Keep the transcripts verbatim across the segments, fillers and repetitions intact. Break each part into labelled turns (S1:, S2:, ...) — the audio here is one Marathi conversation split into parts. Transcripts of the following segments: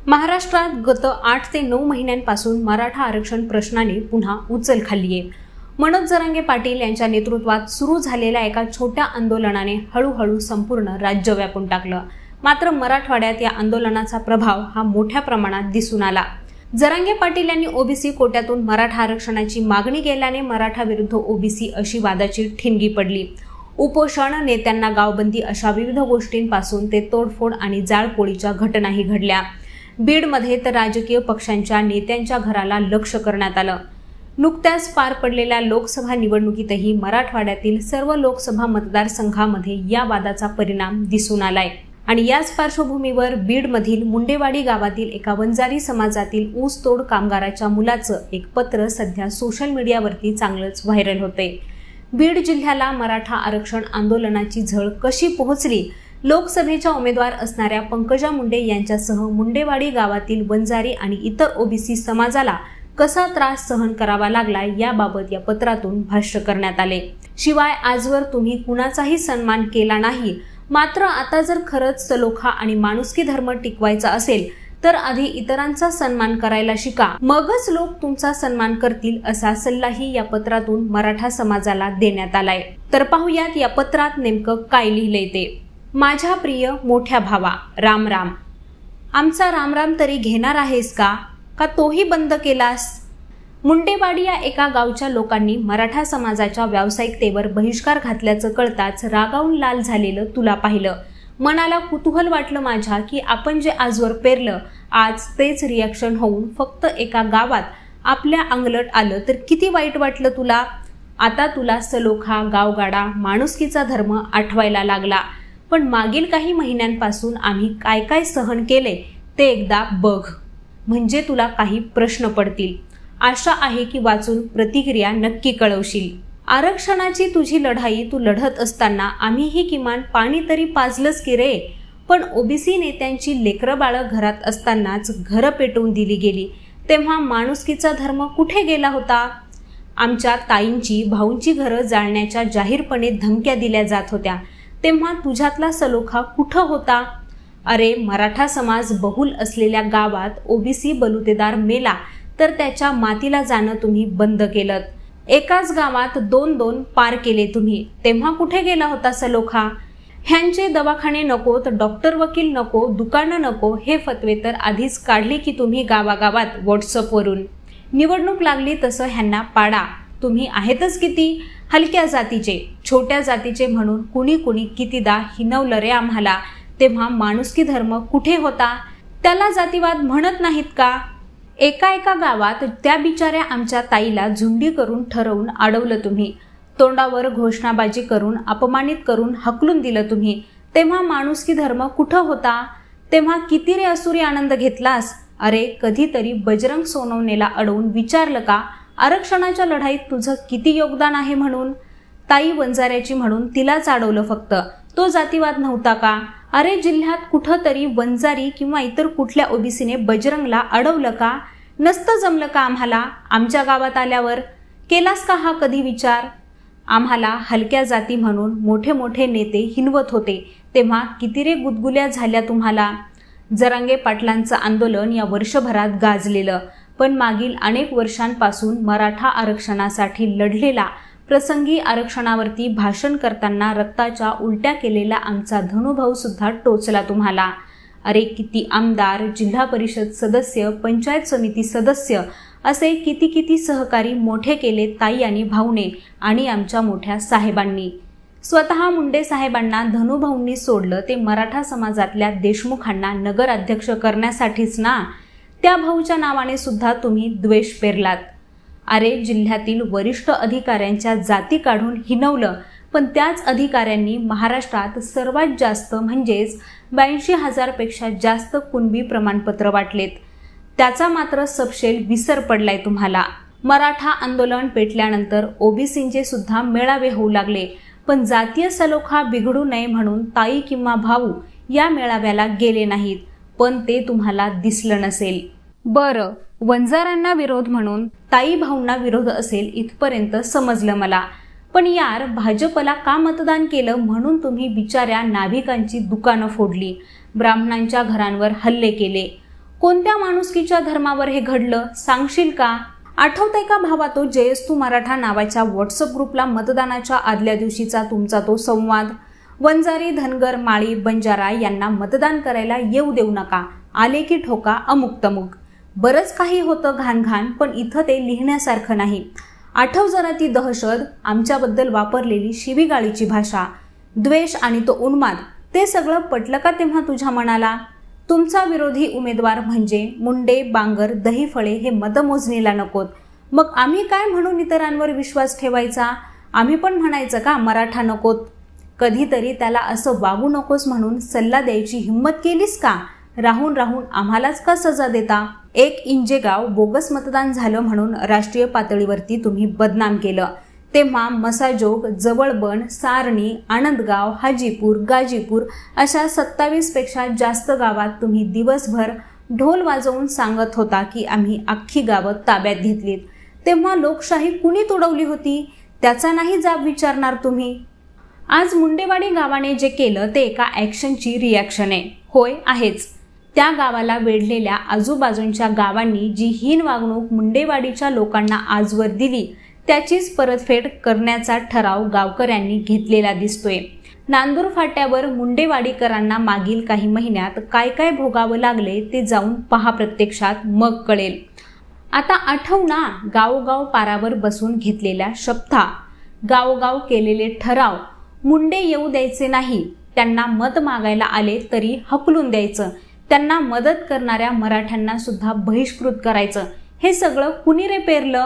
S1: महाराष्ट्रात गत आठ ते नऊ महिन्यांपासून मराठा आरक्षण प्रश्नाने पुन्हा उचल खाल्ली आहे। मनोज जरांगे पाटील यांच्या नेतृत्वात सुरू झालेल्या एका छोट्या आंदोलनाने हळूहळू संपूर्ण राज्य व्यापून टाकलं। मात्र मराठवाड्यात या आंदोलनाचा प्रभाव हा मोठ्या प्रमाणात दिसून आला। जरांगे पाटील यांनी ओबीसी कोट्यातून मराठा आरक्षणाची मागणी केल्याने मराठा विरुद्ध ओबीसी अशी वादाची ठिणगी पडली। उपोषण, नेत्यांना गावबंदी अशा विविध गोष्टींपासून ते तोडफोड आणि जाळपोळीच्या घटनाही घडल्या। बीडमध्ये तर राजकीय पक्षांच्या नेत्यांच्या घराला लक्ष करण्यात आलं। नुकत्याच पार पडलेल्या लोकसभा निवडणुकीतही मराठवाड्यातील सर्व लोकसभा मतदारसंघामध्ये या वादाचा परिणाम दिसून आलाय। आणि याच पार्श्वभूमीवर बीडमधील मुंडेवाडी गावातील एका वंजारी समाजातील ऊसतोड कामगाराच्या मुलाचं एक पत्र सध्या सोशल मीडियावरती चांगलंच व्हायरल होते। बीड जिल्ह्याला मराठा आरक्षण आंदोलनाची झळ कशी पोहोचली, लोकसभेच्या उमेदवार असणाऱ्या पंकजा मुंडे यांच्यासह मुंडेवाडी गावातील वंजारी आणि इतर ओबीसी समाजाला कसा त्रास सहन करावा लागला याबाबत या पत्रातून भाष्य करण्यात आले। शिवाय आजवर तुम्ही कुणाचाही सन्मान केला नाही, मात्र आता जर खरंच सलोखा आणि माणुसकी धर्म टिकवायचा असेल तर आधी इतरांचा सन्मान करायला शिका, मगच लोक तुमचा सन्मान करतील, असा सल्लाही या पत्रातून मराठा समाजाला देण्यात आलाय। तर पाहूयात या पत्रात नेमकं काय लिहिलंय ते। माझ्या प्रिय मोठ्या भावा, राम राम। आमचा रामराम तरी घेणार आहेस का का तोही बंद केलास? मुंडेवाडी या एका गावच्या लोकांनी मराठा समाजाच्या व्यावसायिकतेवर बहिष्कार घातल्याचं कळताच रागावून लाल झालेलं तुला पाहिलं। मनाला कुतूहल वाटलं माझ्या की आपण जे आजवर पेरलं आज तेच रिॲक्शन होऊन फक्त एका गावात आपल्या अंगलट आलं तर किती वाईट वाटलं तुला। आता तुला सलोखा, गावगाडा, माणुसकीचा धर्म आठवायला लागला। पण मागील काही महिन्यांपासून आम्ही काय काय सहन केले ते एकदा बघ, म्हणजे तुला काही प्रश्न पडतील। आशा आहे की वाचून प्रतिक्रिया नक्की कळवशील। आरक्षणाची तुझी लढाई तू लढत असताना आम्हीही किमान पाणी तरी पाजलंच की रे। पण ओबीसी नेत्यांची लेकरं बाळं घरात असतानाच घरं पेटवून दिली गेली, तेव्हा माणुसकीचा धर्म कुठे गेला होता? आमच्या ताईंची, भाऊंची घरं जाळण्याच्या जाहीरपणे धमक्या दिल्या जात होत्या, तेव्हा तुझ्यातला सलोखा कुठं होता? अरे, मराठा समाज बहुल असलेल्या गावात ओबीसी बलुतेदार मेला तर त्याच्या मातीला जाणं तुम्ही बंद केलं। एकाच गावात दोन दोन पार केले तुम्ही, तेव्हा कुठे गेला होता सलोखा? ह्यांचे दवाखाने नकोत, डॉक्टर वकील नको, दुकानं नको, हे फतवे तर आधीच काढले की तुम्ही गावागावात व्हॉट्सअपवरून। निवडणूक लागली तसं ह्यांना पाडा। तुम्ही आहेतच किती हलक्या जातीचे, छोट्या जातीचे म्हणून कुणी कुणी कितीदा हिनवलं रे आम्हाला, तेव्हा माणुसकी धर्म कुठे होता? त्याला जातीवाद म्हणत नाहीत का? एका एका गावात त्या बिचाऱ्या आमच्या ताईला झुंडी करून ठरवून अडवलं तुम्ही, तोंडावर घोषणाबाजी करून अपमानित करून हकलून दिलं तुम्ही, तेव्हा माणुसकी धर्म कुठं होता? तेव्हा किती रे असुरी आनंद घेतलास? अरे, कधीतरी बजरंग सोनवणेला अडवून विचारलं का आरक्षणाच्या लढाईत तुझं किती योगदान आहे म्हणून? ताई वंजाऱ्याची म्हणून तिलाच अडवलं फक्त, तो जातीवाद नव्हता का? अरे, जिल्ह्यात कुठं तरी वंजारी किंवा इतर कुठल्या ओबीसीने बजरंगला अडवलं का? नसतं जमलं का आम्हाला? आमच्या गावात आल्यावर केलास का हा कधी विचार? आम्हाला हलक्या जाती म्हणून मोठे मोठे नेते हिनवत होते, तेव्हा किती रे गुदगुल्या झाल्या तुम्हाला? जरांगे पाटलांचं आंदोलन या वर्षभरात गाजलेलं, पण मागील अनेक वर्षांपासून मराठा आरक्षणासाठी लढलेला, प्रसंगी आरक्षणावरती भाषण करताना रक्ताच्या उलट्या केलेला आमचा धनुभाऊ सुद्धा टोचला तुम्हाला। अरे, किती आमदार, जिल्हा परिषद सदस्य, पंचायत समिती सदस्य असे किती किती सहकारी मोठे केले ताई आणि भाऊने आणि आमच्या मोठ्या साहेबांनी। स्वतः मुंडे साहेबांना धनुभाऊंनी सोडलं ते मराठा समाजातल्या देशमुखांना नगर अध्यक्ष करण्यासाठीच ना। त्या भाऊच्या नावाने सुद्धा तुम्ही द्वेष पेरलात। अरे, जिल्ह्यातील वरिष्ठ अधिकाऱ्यांच्या जाती काढून हिनवलं, पण त्याच अधिकाऱ्यांनी महाराष्ट्रात सर्वात जास्त म्हणजेच ब्याऐंशी हजार पेक्षा जास्त कुणबी प्रमाणपत्र वाटलेत। त्याचा मात्र सपशेल विसर पडलाय तुम्हाला। मराठा आंदोलन पेटल्यानंतर ओबीसींचे सुद्धा मेळावे होऊ लागले, पण जातीय सलोखा बिघडू नये म्हणून ताई किंवा भाऊ या मेळाव्याला गेले नाहीत, पण ते तुम्हाला दिसलं नसेल। बरं, वंजारांना विरोध म्हणून ताई भाऊंना विरोध असेल इथपर्यंत समजलं मला, पण यार, भाजपला का मतदान केलं म्हणून तुम्ही बिचाऱ्या नाभिकांची दुकानं फोडली, ब्राह्मणांच्या घरांवर हल्ले केले, कोणत्या माणुसकीच्या धर्मावर हे घडलं सांगशील का? आठवतंय का भावा तो जयस्तू मराठा नावाच्या व्हॉट्सअप ग्रुपला मतदानाच्या आदल्या दिवशीचा तुमचा तो संवाद? वंजारी, धनगर, माळी, बंजारा यांना मतदान करायला येऊ देऊ नका, आले की ठोका अमुक तमुक. बरंच काही होतं घाण घाण, पण इथं ते लिहिण्यासारखं नाही. आठव जरा ती दहशत, आमच्याबद्दल वापरलेली शिवीगाळीची भाषा, द्वेष आणि तो उन्माद, ते सगळं पटलं का तेव्हा तुझ्या मनाला? तुमचा विरोधी उमेदवार म्हणजे मुंडे, बांगर, दहीफळे हे मतमोजणीला नकोत. मग आम्ही काय म्हणून इतरांवर विश्वास ठेवायचा? आम्ही पण म्हणायचं का मराठा नकोत? कधीतरी त्याला असं वागू नकोस म्हणून सल्ला द्यायची हिंमत केलीस का? राहून राहून आम्हालाच का सजा देता? एक इंजेगाव बोगस मतदान झालं म्हणून राष्ट्रीय पातळीवरती तुम्ही बदनाम केलं. तेव्हा मसाजोग, जवळबन, सारणी, आनंदगाव, हाजीपूर, गाजीपूर अशा सत्तावीस पेक्षा जास्त गावात तुम्ही दिवसभर ढोल वाजवून सांगत होता की आम्ही अख्खी गावं ताब्यात घेतलीत. तेव्हा लोकशाही कुणी तुडवली होती? त्याचा नाही जाब विचारणार तुम्ही. आज मुंडेवाडी गावाने जे केलं ते एका ॲक्शनची रिॲक्शन आहे. होय आहेच. त्या गावाला वेढलेल्या आजूबाजूंच्या गावांनी जी हीन वागणूक मुंडेवाडीच्या लोकांना आजवर दिली त्याचीच परतफेड करण्याचा ठराव गावकऱ्यांनी घेतलेला दिसतोय. नांदूर फाट्यावर मुंडेवाडीकरांना मागील काही महिन्यात काय काय भोगावं लागले ते जाऊन पहा प्रत्यक्षात, मग कळेल. आता आठव ना गावोगाव पारावर बसून घेतलेल्या शपथा, गावोगाव केलेले ठराव. मुंडे येऊ द्यायचे नाही, त्यांना मत मागायला आले तरी हकलून द्यायचं, त्यांना मदत करणाऱ्या मराठ्यांना सुद्धा बहिष्कृत करायचं. हे सगळं कुणी रे पेरलं?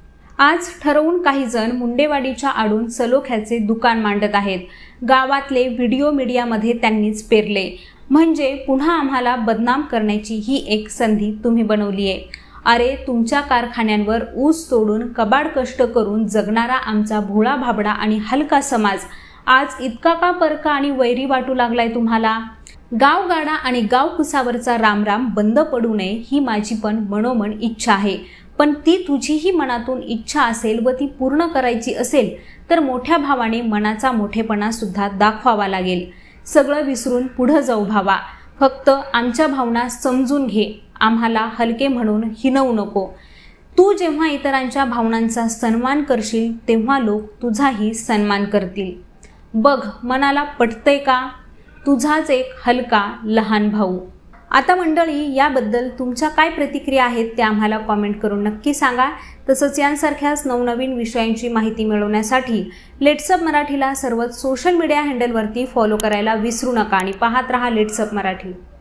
S1: आज ठरवून काही जण मुंडेवाडीच्या आडून सलोख्याचे दुकान मांडत आहेत. गावातले व्हिडिओ मीडियामध्ये त्यांनीच पेरले. म्हणजे पुन्हा आम्हाला बदनाम करण्याची ही एक संधी तुम्ही बनवली आहे. अरे तुमच्या कारखान्यांवर ऊस तोडून कबाड कष्ट करून जगणारा आमचा भोळा भाबडा आणि हलका समाज आज इतका का परका आणि वैरी वाटू लागलाय तुम्हाला? गावगाडा आणि गाव कुसावरचा रामराम बंद पडू नये ही माझी पण मनोमन इच्छा आहे. पण ती तुझीही मनातून इच्छा असेल व ती पूर्ण करायची असेल तर मोठ्या भावाने मनाचा मोठेपणा सुद्धा दाखवावा लागेल. सगळं विसरून पुढं जाऊ भावा. फक्त आमच्या भावना समजून घे, आम्हाला हलके म्हणून हिनवू नको. तू जेव्हा इतरांच्या भावनांचा सन्मान करशील तेव्हा लोक तुझाही सन्मान करतील. बघ मनाला पटतंय का? तुझाच एक हलका लहान भाऊ. आता मंडळी, याबद्दल तुमच्या काय प्रतिक्रिया आहेत त्या आम्हाला कॉमेंट करून नक्की सांगा. तसंच यांसारख्याच नवनवीन विषयांची माहिती मिळवण्यासाठी लेट्सअप मराठीला सर्वच सोशल मीडिया हँडलवरती फॉलो करायला विसरू नका आणि पाहत रहा लेट्सअप मराठी.